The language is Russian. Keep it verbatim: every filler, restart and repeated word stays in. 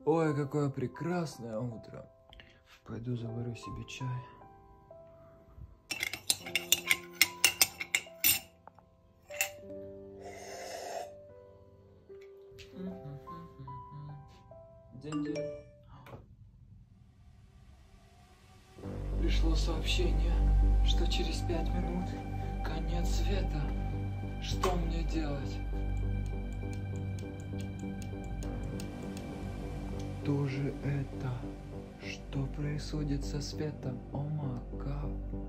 Ой, какое прекрасное утро. Пойду заварю себе чай. День-день. Пришло сообщение, что через пять минут конец света. Что мне делать? Что же это? Что происходит со светом? О май гад.